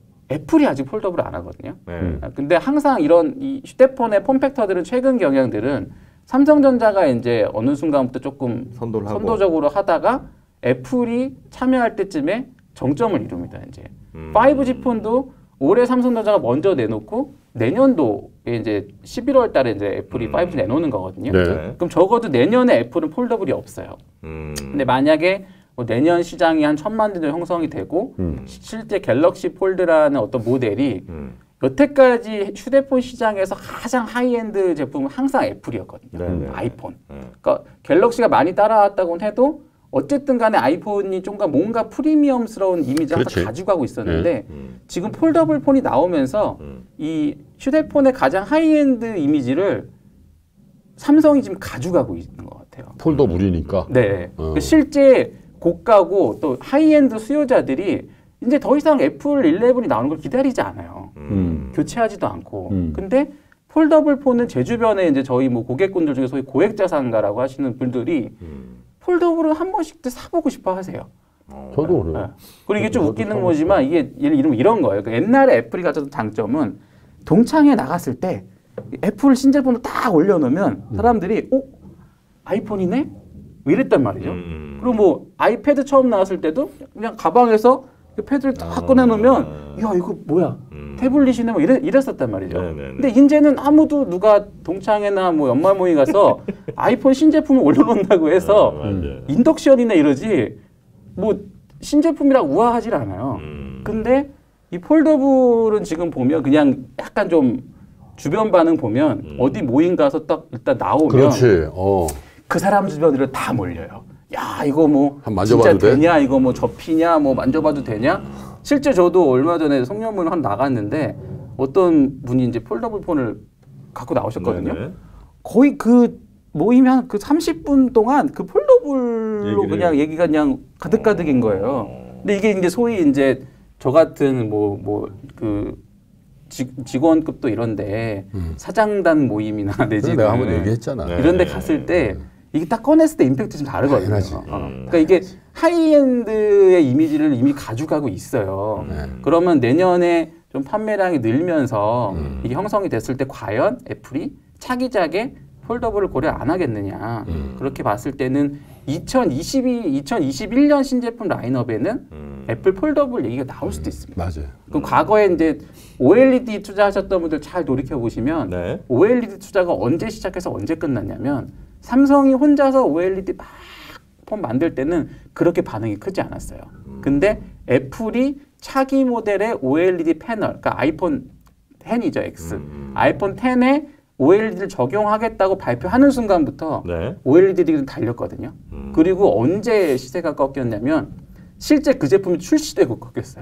애플이 아직 폴더블을 안 하거든요. 네. 근데 항상 이런 이 휴대폰의 폼팩터들은 최근 경향들은 삼성전자가 이제 어느 순간부터 조금 선도를 하고. 선도적으로 하다가 애플이 참여할 때쯤에 정점을 이룹니다. 이제 음. 파이브지 폰도 올해 삼성전자가 먼저 내놓고 내년도에 이제 십일월 달에 이제 애플이 음. 파이브지 내놓는 거거든요. 네. 그럼 적어도 내년에 애플은 폴더블이 없어요. 음. 근데 만약에 뭐 내년 시장이 한 천만 대 정도 형성이 되고 음. 실제 갤럭시 폴드라는 어떤 모델이 음. 여태까지 휴대폰 시장에서 가장 하이엔드 제품은 항상 애플이었거든요. 네네. 아이폰. 네. 그러니까 갤럭시가 많이 따라왔다고는 해도 어쨌든 간에 아이폰이 좀 뭔가 프리미엄스러운 이미지를 항상 가지고 가고 있었는데 네. 음. 지금 폴더블 폰이 나오면서 음. 이 휴대폰의 가장 하이엔드 이미지를 삼성이 지금 가져가고 있는 것 같아요. 폴더블이니까. 네. 어. 그 실제 고가고 또 하이엔드 수요자들이 이제 더 이상 애플 십일이 나오는 걸 기다리지 않아요. 음. 교체하지도 않고. 음. 근데 폴더블 폰은 제 주변에 이제 저희 뭐 고객분들 중에 소위 고액 자산가라고 하시는 분들이 음. 폴더블은 한 번씩 사보고 싶어 하세요. 저도 그래요. 네. 그리고 이게 좀 웃기는 거지만 이게 예를 들면 이런 거예요. 그러니까 옛날에 애플이 가졌던 장점은 동창회 나갔을 때 애플 신제품을 딱 올려놓으면 사람들이 어? 아이폰이네? 이랬단 말이죠. 음. 그리고 뭐 아이패드 처음 나왔을 때도 그냥 가방에서 패드를 딱 아. 꺼내놓으면 야 이거 뭐야 음. 태블릿이네 뭐 이랬, 이랬었단 말이죠. 네네네. 근데 이제는 아무도 누가 동창회나 뭐 연말 모임 가서 아이폰 신제품을 올려놓는다고 해서 아, 인덕션이네 이러지 뭐 신제품이라 우아하지 않아요. 음. 근데 이 폴더블은 지금 보면 그냥 약간 좀 주변 반응 보면 음. 어디 모임 가서 딱 일단 나오면 그렇지. 어. 그 사람 주변으로 다 몰려요. 야 이거 뭐 한 만져봐도 진짜 돼? 되냐 이거 뭐 접히냐 뭐 만져봐도 되냐. 실제 저도 얼마 전에 송년회를 한 나갔는데 어떤 분이 이제 폴더블 폰을 갖고 나오셨거든요. 네네. 거의 그 모임이 한 그 삼십 분 동안 그 폴더블로 얘기를- 그냥 얘기가 그냥 가득가득인 거예요. 근데 이게 이제 소위 이제 저 같은 뭐 뭐 그 직원급도 이런데 사장단 모임이나 그래 내지는 내가 한번 얘기했잖아. 네. 이런 데 갔을 때 이게 딱 꺼냈을 때 임팩트 좀 다르거든요. 당연하지. 어. 음. 그러니까 이게 하이엔드의 이미지를 이미 가져가고 있어요. 네. 그러면 내년에 좀 판매량이 늘면서 음. 이게 형성이 됐을 때 과연 애플이 차기작에 폴더블을 고려 안 하겠느냐. 음. 그렇게 봤을 때는 이천이십이, 이천이십일 년 신제품 라인업에는 음. 애플 폴더블 얘기가 나올 수도 있습니다. 맞아요. 그럼 과거에 이제 오엘이디 투자하셨던 분들 잘 돌이켜 보시면 네. 오엘이디 투자가 언제 시작해서 언제 끝났냐면 삼성이 혼자서 오엘이디 막 폰 만들 때는 그렇게 반응이 크지 않았어요. 근데 애플이 차기 모델의 오엘이디 패널, 그러니까 아이폰 텐이죠, X. 음. 아이폰 텐에 오엘이디를 적용하겠다고 발표하는 순간부터 네. 오엘이디들이 달렸거든요. 음. 그리고 언제 시세가 꺾였냐면 실제 그 제품이 출시되고 꺾였어요.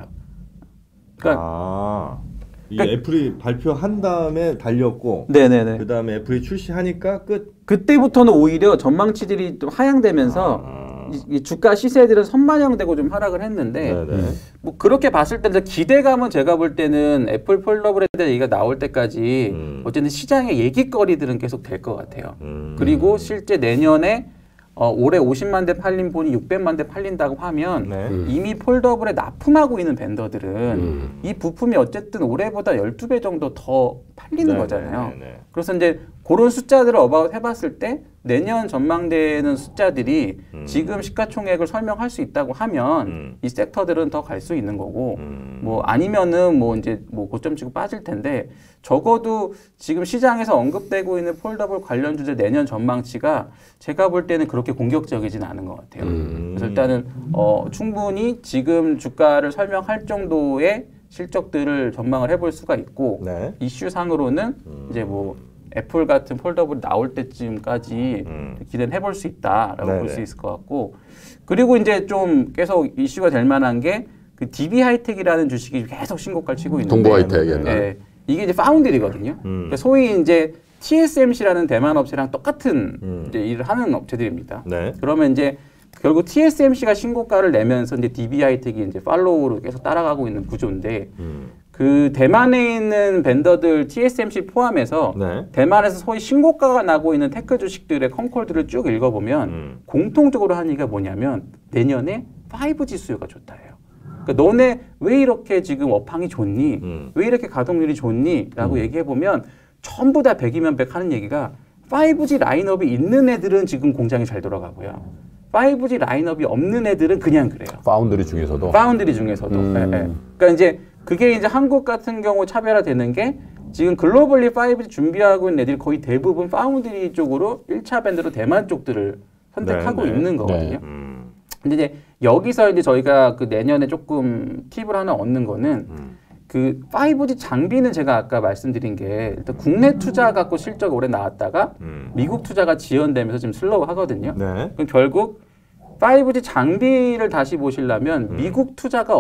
그러니까 아, 이 그러니까- 애플이 발표한 다음에 달렸고, 네네네. 그 다음에 애플이 출시하니까 끝. 그때부터는 오히려 전망치들이 좀 하향되면서 아. 이, 이 주가 시세들은 선반영되고 좀 하락을 했는데 네네. 뭐 그렇게 봤을 때 기대감은 제가 볼 때는 애플 폴더블에 대한 얘기가 나올 때까지 음. 어쨌든 시장의 얘기거리들은 계속 될 것 같아요. 음. 그리고 실제 내년에 어, 올해 오십만 대 팔린 폰이 육백만 대 팔린다고 하면 네. 음. 이미 폴더블에 납품하고 있는 벤더들은 음. 이 부품이 어쨌든 올해보다 열두 배 정도 더 팔리는 네, 거잖아요. 네, 네, 네. 그래서 이제 그런 숫자들을 어바웃 해봤을 때 내년 전망되는 숫자들이 음. 지금 시가총액을 설명할 수 있다고 하면 음. 이 섹터들은 더 갈 수 있는 거고 음. 뭐 아니면은 뭐 이제 뭐 고점 치고 빠질 텐데 적어도 지금 시장에서 언급되고 있는 폴더블 관련 주제 내년 전망치가 제가 볼 때는 그렇게 공격적이진 않은 것 같아요. 음. 그래서 일단은 어, 충분히 지금 주가를 설명할 정도의 실적들을 전망을 해볼 수가 있고 네. 이슈상으로는 음. 이제 뭐 애플 같은 폴더블이 나올 때쯤까지 음. 기대는 해볼 수 있다라고 네네. 볼 수 있을 것 같고 그리고 이제 좀 계속 이슈가 될 만한 게 그 디비 하이텍이라는 주식이 계속 신고가를 치고 있는데 동부 하이텍 옛날. 예, 이게 이제 파운드리거든요. 음. 그러니까 소위 이제 티에스엠씨라는 대만 업체랑 똑같은 음. 이제 일을 하는 업체들입니다. 네. 그러면 이제 결국 티에스엠씨가 신고가를 내면서 이제 디비 하이텍이 이제 팔로우로 계속 따라가고 있는 구조인데 음. 그 대만에 있는 벤더들 티에스엠씨 포함해서 네. 대만에서 소위 신고가가 나고 있는 테크 주식들의 컴콜들을 쭉 읽어보면 음. 공통적으로 하는 얘기가 뭐냐면 내년에 파이브지 수요가 좋다예요. 그러니까 너네 왜 이렇게 지금 업황이 좋니? 음. 왜 이렇게 가동률이 좋니? 라고 얘기해보면 전부 다 백이면 백 하는 얘기가 파이브지 라인업이 있는 애들은 지금 공장이 잘 돌아가고요. 파이브지 라인업이 없는 애들은 그냥 그래요. 파운드리 중에서도. 파운드리 중에서도. 음. 예, 예. 그러니까 이제 그게 이제 한국 같은 경우 차별화되는 게 지금 글로벌리 파이브지 준비하고 있는 애들이 거의 대부분 파운드리 쪽으로 일 차 밴드로 대만 쪽들을 선택하고 네, 네. 있는 거거든요. 음. 근데 이제 여기서 이제 저희가 그 내년에 조금 팁을 하나 얻는 거는 음. 그 파이브지 장비는 제가 아까 말씀드린 게 일단 국내 투자 갖고 실적이 올해 나왔다가 음. 미국 투자가 지연되면서 지금 슬로우 하거든요. 네. 그럼 결국 파이브지 장비를 다시 보시려면 음. 미국 투자가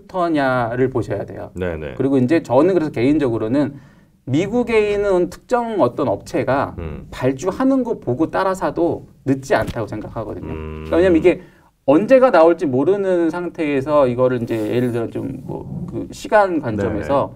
언제부터냐를 보셔야 돼요. 네네. 그리고 이제 저는 그래서 개인적으로는 미국에 있는 특정 어떤 업체가 음. 발주하는 거 보고 따라 사도 늦지 않다고 생각하거든요. 음. 그러니까 왜냐면 이게 언제가 나올지 모르는 상태에서 이거를 이제 예를 들어 좀 뭐 그 시간 관점에서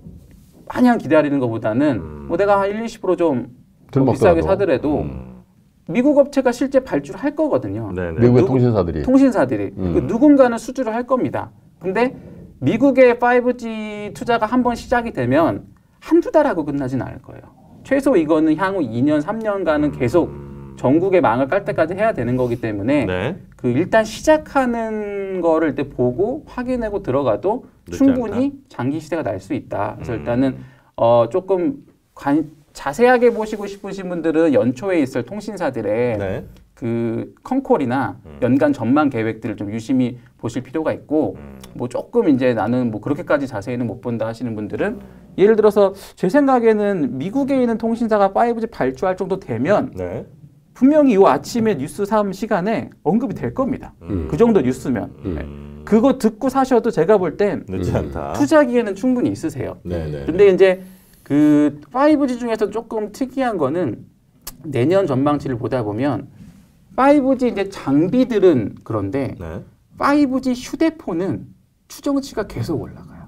마냥 기다리는 것보다는 음. 뭐 내가 한 일, 이십 퍼센트 좀 더 들먹더라도. 비싸게 사더라도 음. 미국 업체가 실제 발주를 할 거거든요. 네네. 미국의 누구- 통신사들이. 통신사들이 음. 그 누군가는 수주를 할 겁니다. 근데 미국의 파이브지 투자가 한번 시작이 되면 한두 달하고 끝나진 않을 거예요. 최소 이거는 향후 이 년, 삼 년간은 계속 전국의 망을 깔 때까지 해야 되는 거기 때문에 네. 그 일단 시작하는 거를 일단 보고 확인하고 들어가도 늦지 충분히 장기 시대가 날 수 있다. 그래서 음. 일단은 어 조금 관, 자세하게 보시고 싶으신 분들은 연초에 있을 통신사들의 네. 그 컨콜이나 음. 연간 전망 계획들을 좀 유심히 보실 필요가 있고 음. 뭐 조금 이제 나는 뭐 그렇게까지 자세히는 못 본다 하시는 분들은 예를 들어서 제 생각에는 미국에 있는 통신사가 파이브지 발주할 정도 되면 네. 분명히 이 아침에 뉴스 삼 시간에 언급이 될 겁니다. 음. 그 정도 뉴스면. 음. 네. 그거 듣고 사셔도 제가 볼 땐 늦지 음. 않다. 투자기에는 충분히 있으세요. 네네. 근데 이제 그 파이브지 중에서 조금 특이한 거는 내년 전망치를 보다 보면 파이브지 이제 장비들은 그런데 네. 파이브지 휴대폰은 추정치가 계속 올라가요.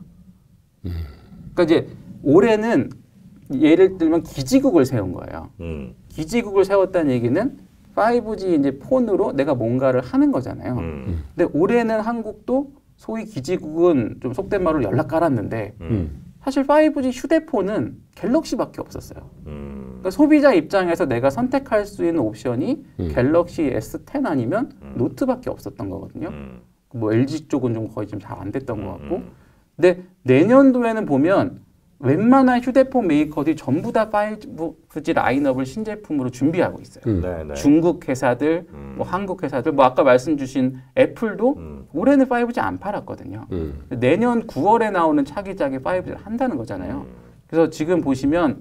그러니까 이제 올해는 예를 들면 기지국을 세운 거예요. 음. 기지국을 세웠다는 얘기는 파이브지 이제 폰으로 내가 뭔가를 하는 거잖아요. 음. 근데 올해는 한국도 소위 기지국은 좀 속된 말로 연락 깔았는데 음. 사실 파이브지 휴대폰은 갤럭시밖에 없었어요. 음. 그러니까 소비자 입장에서 내가 선택할 수 있는 옵션이 음. 갤럭시 에스 텐 아니면 음. 노트밖에 없었던 거거든요. 음. 뭐 엘지 쪽은 좀 거의 좀 잘 안 됐던 것 같고. 음. 근데 내년도에는 보면 웬만한 휴대폰 메이커들이 전부 다 파이브지 라인업을 신제품으로 준비하고 있어요. 음. 네네. 중국 회사들, 음. 뭐 한국 회사들, 뭐 아까 말씀 주신 애플도 음. 올해는 파이브지 안 팔았거든요. 음. 내년 구월에 나오는 차기작에 파이브지를 한다는 거잖아요. 음. 그래서 지금 보시면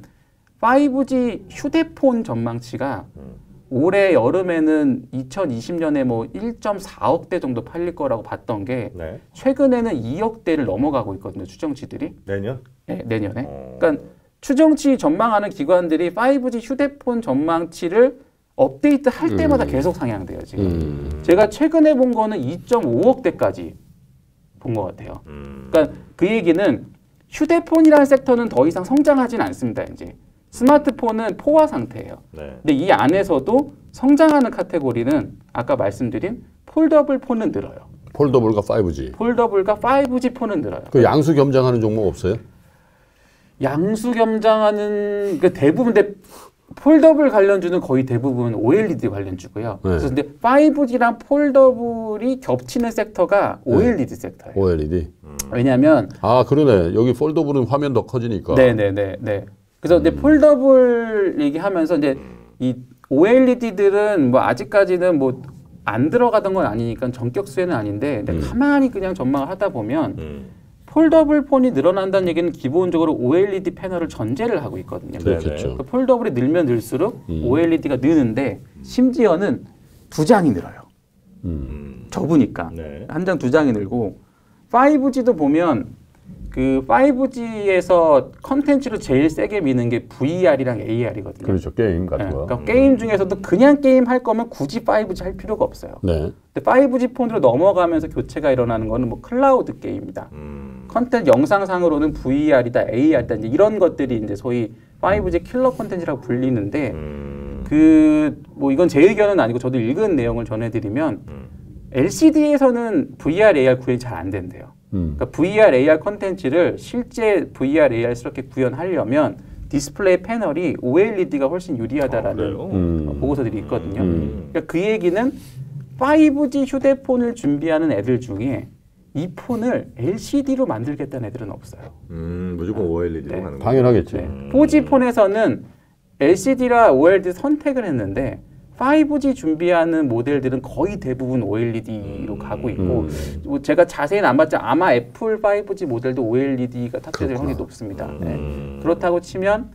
파이브지 휴대폰 전망치가 음. 올해 여름에는 이천이십 년에 뭐 일 점 사억 대 정도 팔릴 거라고 봤던 게 네. 최근에는 이억 대를 넘어가고 있거든요. 추정치들이. 내년. 네, 내년에. 어. 그러니까 추정치 전망하는 기관들이 파이브지 휴대폰 전망치를 업데이트 할 때마다 음. 계속 상향돼요, 지금. 음. 제가 최근에 본 거는 이 점 오억 대까지 본 것 같아요. 음. 그러니까 그 얘기는 휴대폰이라는 섹터는 더 이상 성장하진 않습니다, 이제. 스마트폰은 포화 상태예요. 네. 근데 이 안에서도 성장하는 카테고리는 아까 말씀드린 폴더블 폰은 늘어요. 폴더블과 파이브지. 폴더블과 파이브지 폰은 늘어요. 그 양수 겸장하는 종목 없어요? 양수 겸장하는 그 대부분 데 폴더블 관련주는 거의 대부분 오엘이디 관련주고요. 네. 그래서 근데 파이브지랑 폴더블이 겹치는 섹터가 오엘이디 섹터예요. 오엘이디. 왜냐하면 아 그러네. 여기 폴더블은 화면 더 커지니까. 네네네 네. 그래서 근데 폴더블 얘기하면서 이제 이 오엘이디들은 뭐 아직까지는 뭐 안 들어가던 건 아니니까 전격 수혜는 아닌데 근데 음. 가만히 그냥 전망을 하다 보면 음. 폴더블 폰이 늘어난다는 얘기는 기본적으로 오엘이디 패널을 전제를 하고 있거든요. 그렇겠죠. 그러니까 폴더블이 늘면 늘수록 음. 오엘이디가 느는데 심지어는 두 장이 늘어요. 음. 음. 접으니까 네. 한 장 두 장이 늘고 파이브지도 보면 그 파이브지에서 컨텐츠로 제일 세게 미는 게 브이알이랑 에이알이거든요. 그렇죠. 게임 같은 네, 거. 그러니까 게임 중에서도 그냥 게임 할 거면 굳이 파이브지 할 필요가 없어요. 네. 근데 파이브지 폰으로 넘어가면서 교체가 일어나는 거는 뭐 클라우드 게임이다. 음. 컨텐츠 영상상으로는 브이알이다, 에이알이다 이제 이런 것들이 이제 소위 파이브지 킬러 콘텐츠라고 불리는데 음. 그 뭐 이건 제 의견은 아니고 저도 읽은 내용을 전해드리면 음. 엘시디에서는 브이알, 에이알 구현이 잘 안 된대요. 음. 그러니까 브이알, 에이알 컨텐츠를 실제 브이알, 에이알스럽게 구현하려면 디스플레이 패널이 오엘이디가 훨씬 유리하다라는 아, 그래요? 음. 보고서들이 있거든요. 음. 그러니까 그 얘기는 파이브지 휴대폰을 준비하는 애들 중에 이 폰을 엘시디로 만들겠다는 애들은 없어요. 음. 무조건 오엘이디로 네. 가는 거. 당연하겠지. 네. 포지 폰에서는 엘시디라 오엘이디 선택을 했는데 파이브지 준비하는 모델들은 거의 대부분 오엘이디로 가고 있고 음. 뭐 제가 자세히는 안 봤지만 아마 애플 파이브지 모델도 오엘이디가 탑재될 확률이 높습니다. 네. 음. 그렇다고 치면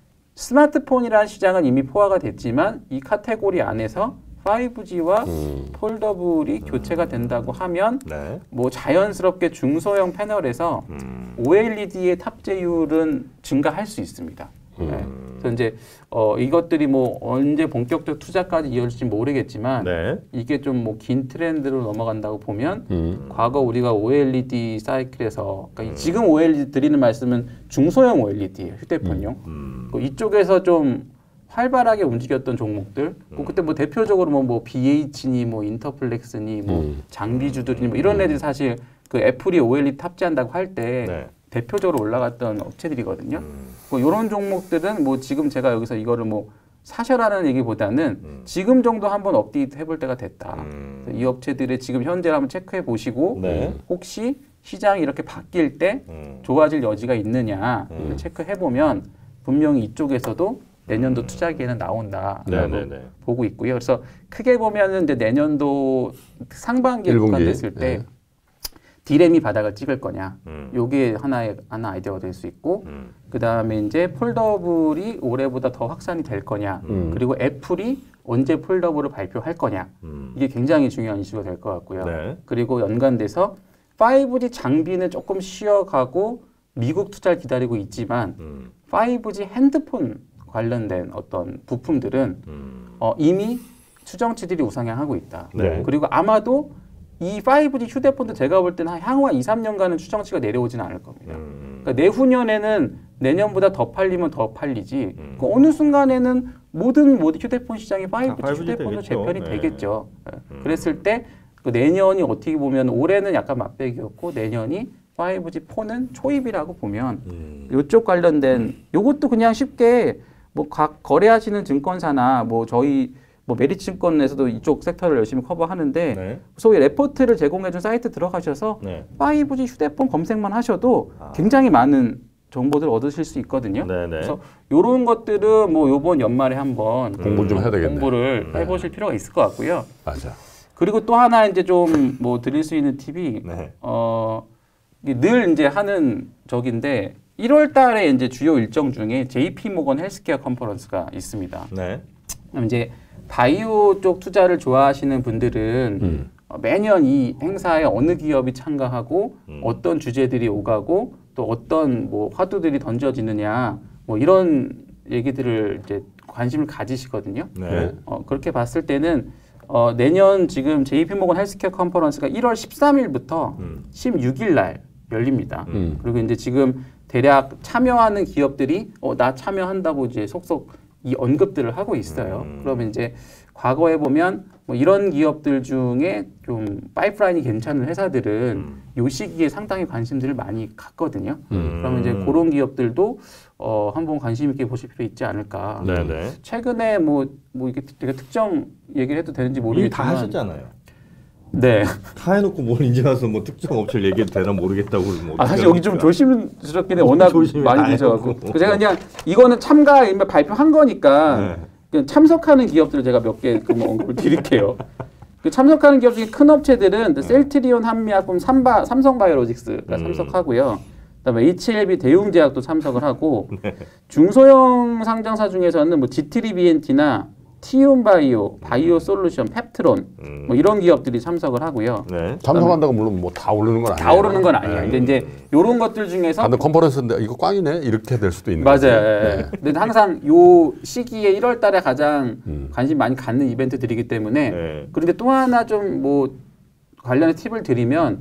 스마트폰이라는 시장은 이미 포화가 됐지만 이 카테고리 안에서 파이브지와 음. 폴더블이 교체가 된다고 하면 네. 뭐 자연스럽게 중소형 패널에서 음. 오엘이디의 탑재율은 증가할 수 있습니다. 네. 그래서 이제 어, 이것들이 뭐 언제 본격적 투자까지 이어질지 모르겠지만 네. 이게 좀 뭐 긴 트렌드로 넘어간다고 보면 음. 과거 우리가 오엘이디 사이클에서 그러니까 지금 오엘이디 드리는 말씀은 중소형 오엘이디예요, 휴대폰용. 음. 그 이쪽에서 좀 활발하게 움직였던 종목들, 뭐 그때 뭐 대표적으로 뭐, 뭐 비에이치니 뭐 인터플렉스니 뭐 음. 장비주들이 뭐 이런 애들이 사실 그 애플이 오엘이디 탑재한다고 할 때 네. 대표적으로 올라갔던 업체들이거든요. 음. 뭐 이런 종목들은 뭐 지금 제가 여기서 이거를 뭐 사셔라는 얘기보다는 음. 지금 정도 한번 업데이트 해볼 때가 됐다. 음. 이 업체들의 지금 현재를 한번 체크해 보시고 네. 혹시 시장이 이렇게 바뀔 때 음. 좋아질 여지가 있느냐 음. 체크해 보면 분명히 이쪽에서도 내년도 음. 투자기에는 나온다라고 네네네. 보고 있고요. 그래서 크게 보면은 이제 내년도 상반기에 일 분기. 국한됐을 때 네. 디램이 바닥을 찍을 거냐, 음. 요게 하나의 하나 아이디어가 될 수 있고, 음. 그 다음에 이제 폴더블이 올해보다 더 확산이 될 거냐, 음. 그리고 애플이 언제 폴더블을 발표할 거냐, 음. 이게 굉장히 중요한 이슈가 될 것 같고요. 네. 그리고 연관돼서 파이브지 장비는 조금 쉬어가고 미국 투자를 기다리고 있지만 음. 파이브지 핸드폰 관련된 어떤 부품들은 음. 어, 이미 추정치들이 우상향하고 있다. 네. 그리고 아마도 이 파이브지 휴대폰도 제가 볼 때는 향후 이, 삼 년간은 추정치가 내려오지는 않을 겁니다. 음. 그러니까 내후년에는 내년보다 더 팔리면 더 팔리지. 음. 그 어느 순간에는 모든 모든 휴대폰 시장이 파이브지 파이브지 휴대폰으로 되겠죠. 재편이 네. 되겠죠. 예. 음. 그랬을 때 그 내년이 어떻게 보면 올해는 약간 맛배기였고 내년이 파이브지 폰은 초입이라고 보면 음. 이쪽 관련된 요것도 그냥 쉽게 뭐 각 거래하시는 증권사나 뭐 저희 뭐 메리츠증권에서도 이쪽 섹터를 열심히 커버하는데 네. 소위 레포트를 제공해준 사이트 들어가셔서 네. 파이브지 휴대폰 검색만 하셔도 아. 굉장히 많은 정보들 얻으실 수 있거든요. 네네. 그래서 이런 것들은 뭐 요번 연말에 한번 공부를 좀 해야 되겠네. 공부를 네. 해보실 필요가 있을 것 같고요. 맞아. 그리고 또 하나 이제 좀 뭐 드릴 수 있는 팁이 네. 어, 이게 늘 이제 하는 적인데 일월 달에 이제 주요 일정 중에 제이피모건 헬스케어 컨퍼런스가 있습니다. 네. 그럼 이제 바이오 쪽 투자를 좋아하시는 분들은 음. 어, 매년 이 행사에 어느 기업이 참가하고 음. 어떤 주제들이 오가고 또 어떤 뭐 화두들이 던져지느냐 뭐 이런 얘기들을 이제 관심을 가지시거든요. 네. 어, 그렇게 봤을 때는 어, 내년 지금 제이피모건 헬스케어 컨퍼런스가 일월 십삼일부터 음. 십육일 날 열립니다. 음. 그리고 이제 지금 대략 참여하는 기업들이 어, 나 참여한다고 이제 속속 이 언급들을 하고 있어요. 음. 그러면 이제 과거에 보면 뭐 이런 기업들 중에 좀 파이프라인이 괜찮은 회사들은 음. 요 시기에 상당히 관심들을 많이 갖거든요. 음. 그러면 이제 그런 기업들도 어, 한번 관심 있게 보실 필요 있지 않을까. 네네. 최근에 뭐, 뭐 이게 되게 특정 얘기를 해도 되는지 이미 모르겠지만 다 하셨잖아요. 네. 다 해놓고 뭘 이제 와서 뭐 특정 업체를 얘기해도 되나 모르겠다고 그러면 아, 사실 어떡합니까? 여기 좀 조심스럽긴 해. 워낙 조심히 많이 다 보셔갖고. 해놓고. 제가 그냥 이거는 참가 이미 발표한 거니까 네. 그냥 참석하는 기업들을 제가 몇 개 언급을 드릴게요. 그 참석하는 기업 중에 큰 업체들은 셀트리온, 한미약품, 삼바, 삼성바이오로직스가 음. 참석하고요. 그다음에 에이치엘비 대웅제약도 참석을 하고 네. 중소형 상장사 중에서는 뭐 지트리비엔티나 티움바이오, 바이오솔루션, 펩트론 음. 뭐 이런 기업들이 참석을 하고요. 네. 참석한다고 물론 뭐 다 오르는 건 아니에요. 다 오르는 건 아니에요. 네. 근데 이제 이런 것들 중에서 다들 컨퍼런스인데 이거 꽝이네 이렇게 될 수도 있는 맞아요. 거지. 예. 네. 근데 항상 요 시기에 일월 달에 가장 음. 관심 많이 갖는 이벤트들이기 때문에 네. 그런데 또 하나 좀 뭐 관련의 팁을 드리면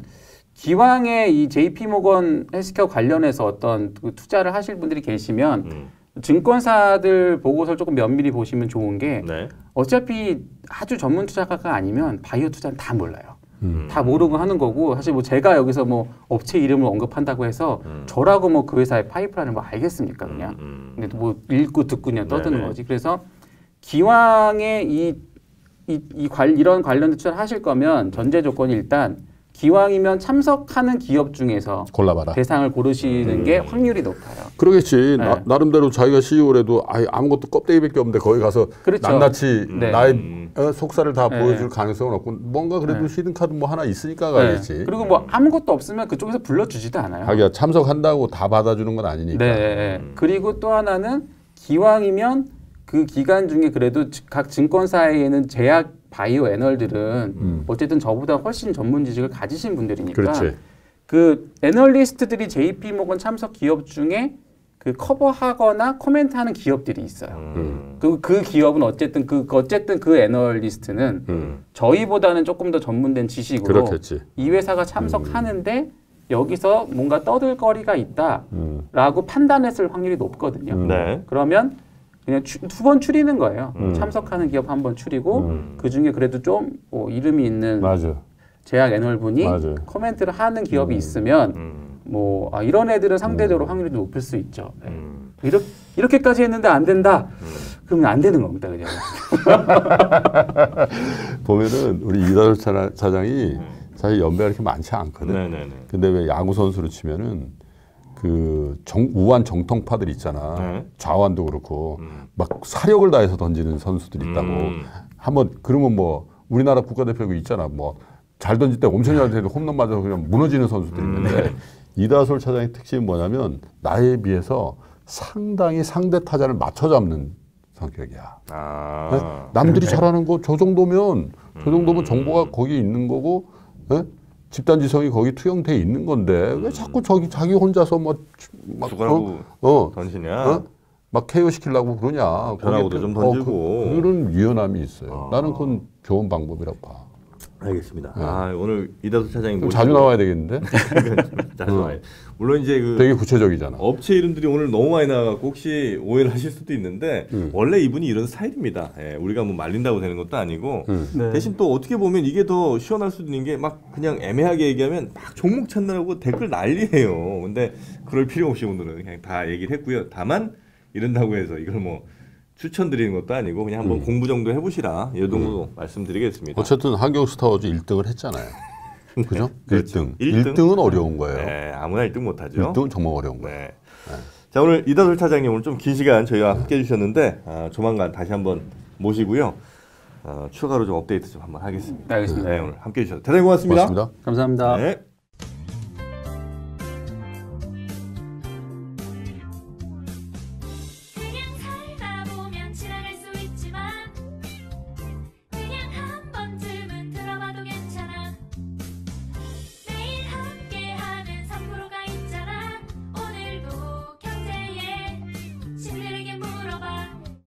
기왕에 이 제이피모건 헬스케어 관련해서 어떤 그 투자를 하실 분들이 계시면 음. 증권사들 보고서를 조금 면밀히 보시면 좋은 게 네. 어차피 아주 전문 투자가가 아니면 바이오 투자는 다 몰라요. 음. 다 모르고 하는 거고 사실 뭐 제가 여기서 뭐 업체 이름을 언급한다고 해서 음. 저라고 뭐 그 회사의 파이프라인을 뭐 알겠습니까 그냥. 음. 근데 뭐 읽고 듣고 그냥 떠드는 네네. 거지. 그래서 기왕에 이, 이, 이 관, 이런 관련된 투자를 하실 거면 전제 조건이 일단 기왕이면 참석하는 기업 중에서 골라봐라. 대상을 고르시는 음. 게 확률이 높아요. 그러겠지. 네. 나, 나름대로 자기가 씨이오래도 아예 아무것도 껍데기밖에 없는데 거기 가서 그렇죠. 낱낱이 네. 나의 음. 어, 속살을 다 네. 보여줄 가능성은 없고 뭔가 그래도 네. 히든 카드 뭐 하나 있으니까 네. 가겠지. 그리고 뭐 아무것도 없으면 그쪽에서 불러주지도 않아요. 자기가 참석한다고 다 받아주는 건 아니니까. 네. 그리고 또 하나는 기왕이면 그 기간 중에 그래도 각 증권사에는 제약 바이오 애널들은 음. 어쨌든 저보다 훨씬 전문 지식을 가지신 분들이니까 그렇지. 그 애널리스트들이 제이피모건 참석 기업 중에 그 커버하거나 코멘트하는 기업들이 있어요. 음. 그, 그 기업은 어쨌든 그 어쨌든 그 애널리스트는 음. 저희보다는 조금 더 전문된 지식으로 그렇겠지. 이 회사가 참석하는데 여기서 뭔가 떠들 거리가 있다라고 음. 판단했을 확률이 높거든요. 음. 네. 그러면 그냥 두 번 추리는 거예요. 음. 참석하는 기업 한 번 추리고 음. 그 중에 그래도 좀 뭐 이름이 있는 맞아. 제약 애널분이 맞아요. 코멘트를 하는 기업이 있으면 음. 뭐 아, 이런 애들은 상대적으로 확률이 높을 수 있죠. 네. 음. 이렇게, 이렇게까지 했는데 안 된다. 그러면 안 되는 겁니다, 그냥. 보면은 우리 이다솔 차- 차장이 사실 연배가 그렇게 많지 않거든. 네네네. 근데 왜 야구 선수로 치면은 그 그 정, 우한 정통파들 있잖아. 네. 좌완도 그렇고 음. 막 사력을 다해서 던지는 선수들이 있다고. 음. 한번 그러면 뭐 우리나라 국가대표가 있잖아. 뭐 잘 던질 때 엄청 잘 던지고 홈런 맞아서 그냥 무너지는 선수들이 있는데 음. 이다솔 차장의 특징이 뭐냐면 나에 비해서 상당히 상대 타자를 맞춰 잡는 성격이야. 아. 네? 남들이 잘하는 거 저 정도면 저 정도면 정보가 거기 있는 거고 네? 집단지성이 거기 투영돼 있는 건데 왜 자꾸 저기 자기 혼자서 뭐 막 죽으라고 어, 어, 던지냐? 어? 막 케이오 시키려고 그러냐? 변화구도 거기에 좀 그- 던지고. 어, 그, 그런 유연함이 있어요. 아. 나는 그건 좋은 방법이라고 봐. 알겠습니다. 아, 오늘 이다솔 차장님 좀 모시고- 자주 나와야 되겠는데? 자주 나와요. 물론 이제 그 되게 구체적이잖아. 업체 이름들이 오늘 너무 많이 나와갖고 혹시 오해를 하실 수도 있는데 음. 원래 이분이 이런 스타일입니다. 예, 우리가 뭐 말린다고 되는 것도 아니고 음. 네. 대신 또 어떻게 보면 이게 더 시원할 수도 있는 게 막 그냥 애매하게 얘기하면 막 종목 찾느라고 댓글 난리예요. 근데 그럴 필요 없이 오늘은 그냥 다 얘기를 했고요. 다만 이런다고 해서 이걸 뭐 추천드리는 것도 아니고 그냥 한번 공부 정도 해보시라 이 정도 말씀드리겠습니다. 어쨌든 한경 스타워즈 일 등을 했잖아요. 그죠? 그렇죠. 일 등. 일 등은 어려운 거예요. 네, 아무나 일 등 못하죠. 일 등은 정말 어려운 거예요. 네. 자, 오늘 이다솔 차장님 오늘 좀 긴 시간 저희와 함께 해주셨는데 아, 조만간 다시 한번 모시고요. 어, 추가로 좀 업데이트 좀 한번 하겠습니다. 알겠습니다. 네, 오늘 함께 해주셔서 대단히 고맙습니다. 고맙습니다. 감사합니다. 네.